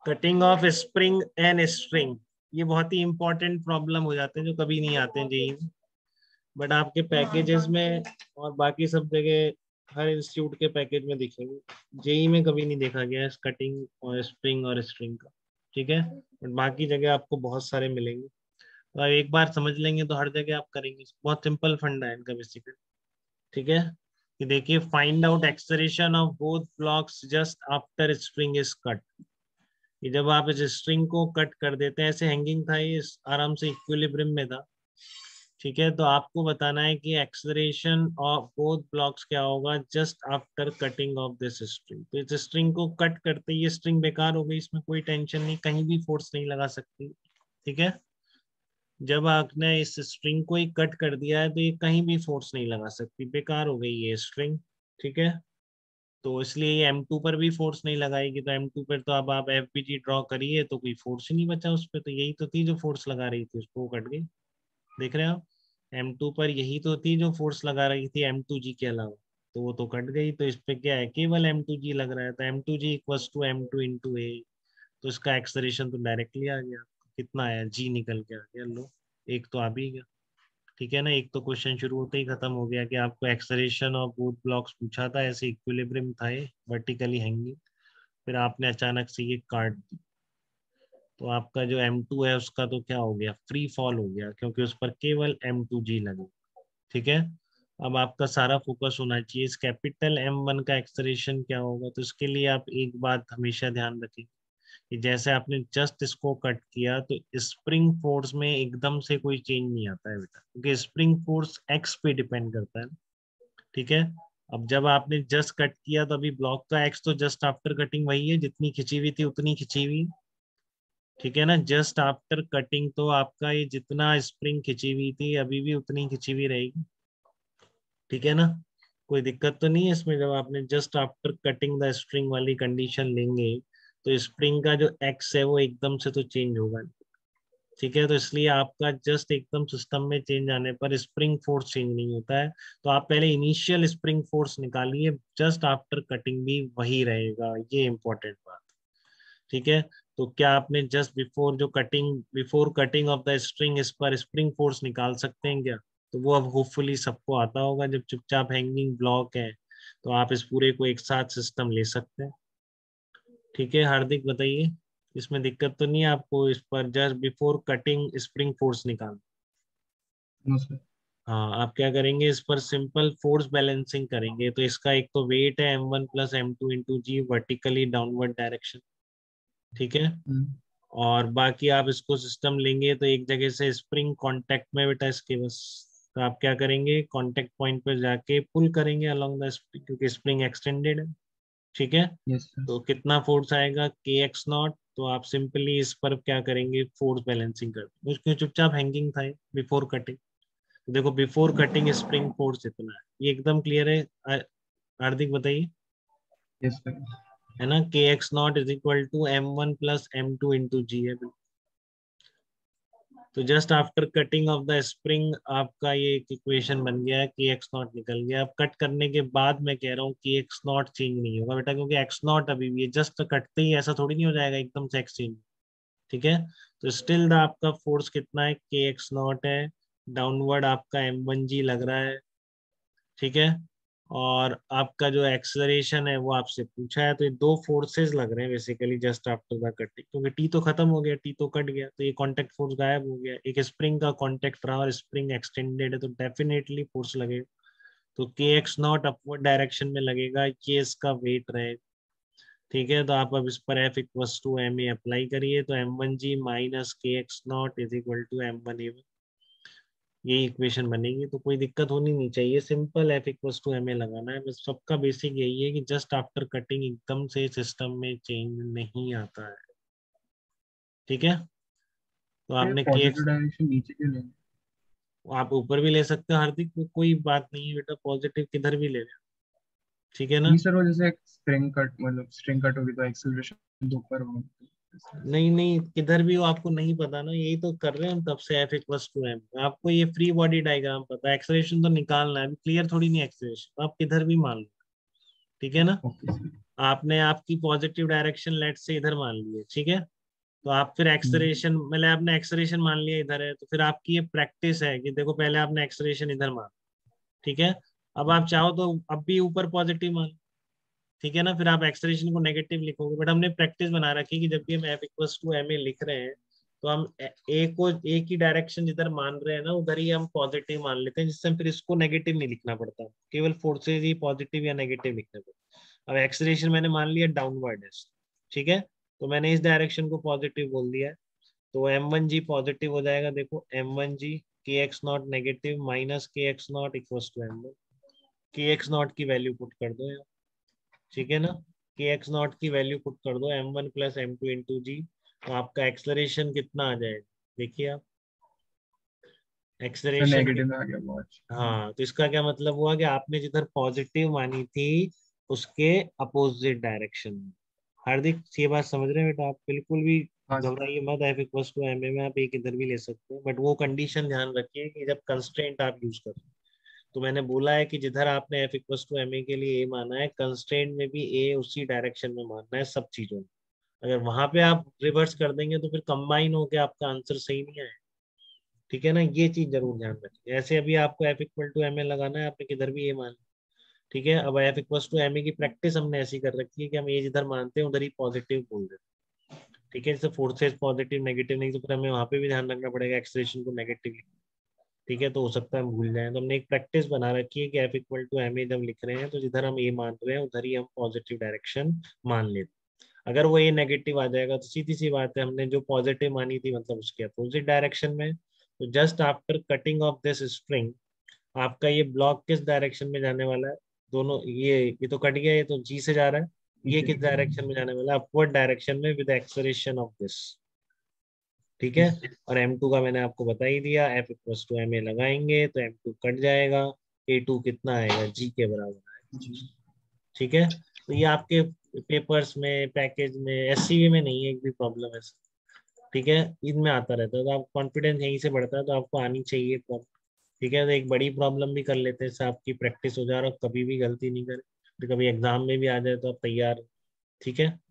Cutting of spring and string, ये बहुत ही important problem हो जाते हैं जो कभी नहीं आते हैं जेई में, बट आपके पैकेजेस में और बाकी सब जगह हर इंस्टीट्यूट के पैकेज में दिखेंगे। जेई में कभी नहीं देखा गया है कटिंग और स्प्रिंग और स्ट्रिंग का, ठीक है, बट बाकी जगह आपको बहुत सारे मिलेंगे। तो आप एक बार समझ लेंगे तो हर जगह आप करेंगे, बहुत सिंपल फंडा है इनका बेसिकली, ठीक है। कि देखिए, find out acceleration of both blocks just after string is cut. कि जब आप इस स्ट्रिंग को कट कर देते हैं, ऐसे हैंगिंग था ये, आराम से इक्विलिब्रियम में था, ठीक है, तो आपको बताना है कि एक्सेलरेशन ऑफ बोथ ब्लॉक्स क्या होगा just after cutting of this string. तो इस स्ट्रिंग को कट करते ही ये स्ट्रिंग बेकार हो गई, इसमें कोई टेंशन नहीं, कहीं भी फोर्स नहीं लगा सकती, ठीक है। जब आपने इस स्ट्रिंग को ही कट कर दिया है तो ये कहीं भी फोर्स नहीं लगा सकती, बेकार हो गई ये स्ट्रिंग, ठीक है। तो इसलिए ये M2 पर भी फोर्स नहीं लगाएगी, तो M2 पर तो अब आप FBG ड्रॉ करिए तो कोई फोर्स ही नहीं बचा उस पर, तो यही तो थी जो फोर्स लगा रही थी, उसको कट गई। देख रहे हो आप, M2 पर यही तो थी जो फोर्स लगा रही थी M2G के अलावा, तो वो तो कट गई। तो इस पे क्या है, केवल M2G लग रहा है, तो M2G equals to M2 into ए, तो इसका एक्सलेरेशन तो डायरेक्टली आ गया, कितना आया, G निकल के आ गया, लो एक तो आ भी गया, ठीक है ना। एक तो क्वेश्चन शुरू होते ही खत्म हो गया कि आपको एक्सलेरेशन ऑफ बोथ ब्लॉक्स पूछा था, ऐसे इक्विलिब्रियम था ये वर्टिकली हैंगिंग, फिर आपने अचानक से ये काट दी, तो आपका जो M2 है उसका तो क्या हो गया, फ्री फॉल हो गया, क्योंकि उस पर केवल M2G लगे, ठीक है। अब आपका सारा फोकस होना चाहिए इस कैपिटल M1 का एक्सलेरेशन क्या होगा। तो इसके लिए आप एक बात हमेशा ध्यान रखें कि जैसे आपने जस्ट इसको कट किया तो स्प्रिंग फोर्स में एकदम से कोई चेंज नहीं आता है बेटा, क्योंकि स्प्रिंग फोर्स एक्स पे डिपेंड करता है, ठीक है। अब जब आपने जस्ट कट किया तो अभी ब्लॉक का एक्स तो जस्ट आफ्टर कटिंग वही है, जितनी खिंची हुई थी उतनी खिंची हुई, ठीक है ना। जस्ट आफ्टर कटिंग तो आपका ये जितना स्प्रिंग खिंची हुई थी अभी भी उतनी खिंची हुई रहेगी, ठीक है ना। कोई दिक्कत तो नहीं है इसमें, जब आपने just after cutting the spring वाली कंडीशन लेंगे तो स्प्रिंग का जो एक्स है वो एकदम से तो चेंज होगा नहीं, ठीक है। तो इसलिए आपका जस्ट एकदम सिस्टम में चेंज आने पर स्प्रिंग फोर्स चेंज नहीं होता है, तो आप पहले इनिशियल स्प्रिंग फोर्स निकालिए, जस्ट आफ्टर कटिंग भी वही रहेगा, ये इंपॉर्टेंट बात, ठीक है। तो क्या आपने just before cutting of the string इस पर स्प्रिंग फोर्स निकाल सकते हैं क्या? तो वो अब होपफुली सबको आता होगा, जब चुपचाप हैंगिंग ब्लॉक है तो आप इस पूरे को एक साथ सिस्टम ले सकते हैं, ठीक है। हार्दिक बताइए, इसमें दिक्कत तो नहीं है आपको, इस पर just before cutting spring force निकाल। No sir. हाँ, आप क्या करेंगे, इस पर सिंपल फोर्स बैलेंसिंग करेंगे। तो इसका एक तो वेट है M1 plus M2 into g, vertically downward direction, ठीक है। और बाकी आप इसको सिस्टम लेंगे तो एक जगह से स्प्रिंग कांटेक्ट में बेटा इसके बस, तो आप क्या करेंगे, कांटेक्ट पॉइंट पर जाके पुल करेंगे अलोंग द स्प्रिंग, क्योंकि स्प्रिंग एक्सटेंडेड है, ठीक है। Yes sir. तो कितना फोर्स आएगा, KX0, तो आप सिंपली इस पर क्या करेंगे, फोर्स बैलेंसिंग कर देंगे, उसके चुपचाप हैंगिंग था बिफोर कटिंग, तो देखो बिफोर कटिंग स्प्रिंग फोर्स इतना है, ये एकदम क्लियर है। हार्दिक बताइए, यस सर। है ना, KX0 is equal to M1 plus M2 into g है। तो just after cutting of the spring आपका ये एक इक्वेशन बन गया है कि X0 निकल गया। अब कट करने के बाद मैं कह रहा हूँ कि X0 चेंज नहीं होगा बेटा, क्योंकि X0 अभी भी जस्ट कटते ही ऐसा थोड़ी नहीं हो जाएगा एकदम से एक्सचेंज, ठीक है। तो स्टिल द आपका फोर्स कितना है, KX0 है, डाउनवर्ड आपका M1G लग रहा है, ठीक है। और आपका जो एक्सलरेशन है वो आपसे पूछा है, तो ये दो फोर्सेस लग रहे हैं basically just after the cutting, क्योंकि टी तो खत्म हो गया, टी तो कट गया, तो ये कांटेक्ट फोर्स गायब हो गया, एक स्प्रिंग का कांटेक्ट रहा और स्प्रिंग एक्सटेंडेड है तो डेफिनेटली फोर्स लगेगा। तो KX0 अपवर्ड डायरेक्शन में लगेगा, ये इसका वेट रहेगा, ठीक है। तो आप अब इस पर F equals to MA apply करिए, तो M1G minus KX0 is equal to M1A, ये इक्वेशन बनेगी। तो कोई दिक्कत होनी नहीं चाहिए, simple F equals to MA लगाना है बस, सबका बेसिक यही है कि जस्ट आफ्टर कटिंग एकदम से सिस्टम में चेंज नहीं आता है, ठीक है। तो तो ये आपने पॉजिटिव KX, डायरेक्शन नीचे क्यों लेंगे? आप ऊपर भी ले सकते हो हार्दिक, कोई बात नहीं है बेटा, पॉजिटिव किधर भी ले लें, ठीक है नहीं ना। सर, वो जैसे स्प्रिंग कट, मतलब स्ट्रिंग कट होगी तो एक्सेलरेशन तो ऊपर होगी। नहीं नहीं, किधर भी हो आपको नहीं पता ना, यही तो कर रहे हैं हम तब से, F इक्वल्स टू M। आपको ये फ्री बॉडी डायग्राम पता है, एक्सलेरेशन तो निकालना है, अभी क्लियर थोड़ी नहीं एक्सलेरेशन, आप किधर भी मान लो, ठीक है ना। Okay sir. आपने आपकी पॉजिटिव डायरेक्शन लेट से इधर मान ली है, ठीक है। तो आप फिर एक्सलेरेशन, मतलब आपने एक्सलेरेशन मान लिया इधर है, तो फिर आपकी ये प्रैक्टिस है कि देखो पहले आपने एक्सलेरेशन इधर मान, ठीक है। अब आप चाहो तो अब भी ऊपर पॉजिटिव मान, ठीक है ना, फिर आप एक्सलेरेशन को नेगेटिव लिखोगे। बट हमने प्रैक्टिस बना रखी है कि जब भी हम F equals to M A लिख रहे हैं तो हम ए को, ए की डायरेक्शन जिधर मान रहे हैं ना उधर ही हम पॉजिटिव मान लेते हैं, जिससे हम फिर इसको नेगेटिव नहीं लिखना पड़ता, केवल फोर्सेज ही पॉजिटिव या नेगेटिव लिखने पड़ते। अब एक्सलेरेशन मैंने मान लिया डाउनवर्ड है, ठीक है, तो मैंने इस डायरेक्शन को पॉजिटिव बोल दिया है। तो m1g पॉजिटिव हो जाएगा, देखो m1g K X naught negative minus K X naught equals to m1। K X naught की वैल्यू पुट कर दो यहाँ, ठीक है ना, के एक्स नॉट की वैल्यू पुट कर दो m1 प्लस m2 इंटू जी, तो आपका एक्सलरेशन कितना आ जाएगा, देखिए आप तो एक्सलरेशन। नेगेटिव में आ गया बहुत। हाँ, तो इसका क्या मतलब हुआ कि आपने जिधर पॉजिटिव मानी थी उसके अपोजिट डायरेक्शन में। हार्दिक ये बात समझ रहे हैं बेटा आप, बिल्कुल भी हाँ सर। घबराइए मत, F equals to M A में आप एक इधर भी ले सकते हैं, बट वो कंडीशन ध्यान रखिए कि जब कंस्ट्रेंट आप यूज करें। तो मैंने बोला है कि जिधर आपने F equals to M A के लिए ए माना है, कंस्ट्रेंट में भी ए उसी डायरेक्शन में मानना है सब चीजों में। अगर वहां पे आप रिवर्स कर देंगे तो फिर कंबाइन होके आपका आंसर सही नहीं आएगा, ठीक है ना, ये चीज जरूर ध्यान रखें। ऐसे अभी आपको F equal to M A लगाना है, आपने किधर भी ए मान, ठीक है। अब F equal to M A की प्रैक्टिस हमने ऐसी कर रखी है कि हम ए जिधर मानते हैं उधर ही पॉजिटिव बोल देते हैं, ठीक है। जैसे फोर्सेज पॉजिटिव नेगेटिव नहीं, तो फिर हमें वहां पे भी ध्यान रखना पड़ेगा एक्सलेशन को नेगेटिव, ठीक है, तो हो सकता है हम भूल जाएं। तो हमने एक प्रैक्टिस बना रखी है कि F equal to M A जब लिख रहे हैं तो जिधर हम ए मान रहे हैं उधर ही हम पॉजिटिव डायरेक्शन मान लेते हैं। अगर वो ए नेगेटिव आ जाएगा तो सीधी सी बात है, हमने जो पॉजिटिव मानी थी मतलब उसके अपोजिट डायरेक्शन में। तो just after cutting of this string आपका ये ब्लॉक किस डायरेक्शन में जाने वाला है, दोनों ये तो कट गया, ये तो जी से जा रहा है, ये किस डायरेक्शन में जाने वाला है, अपवर्ड डायरेक्शन में विद एक्सलेरेशन ऑफ दिस, ठीक है। और m2 का मैंने आपको बता ही दिया, f equals to M A लगाएंगे तो m2 कट जाएगा, a2 कितना आएगा, g के बराबर आएगा, जी। ठीक है। तो ये आपके पेपर्स में, पैकेज में, एससीवी में नहीं है एक भी प्रॉब्लम है, ठीक है, इनमें आता रहता है। तो आप कॉन्फिडेंस यहीं से बढ़ता है, तो आपको आनी चाहिए प्रॉब्लम, ठीक है। तो एक बड़ी प्रॉब्लम भी कर लेते हैं, इससे आपकी प्रैक्टिस हो जा रहा है, कभी भी गलती नहीं करें, तो कभी एग्जाम में भी आ जाए तो आप तैयार, ठीक है।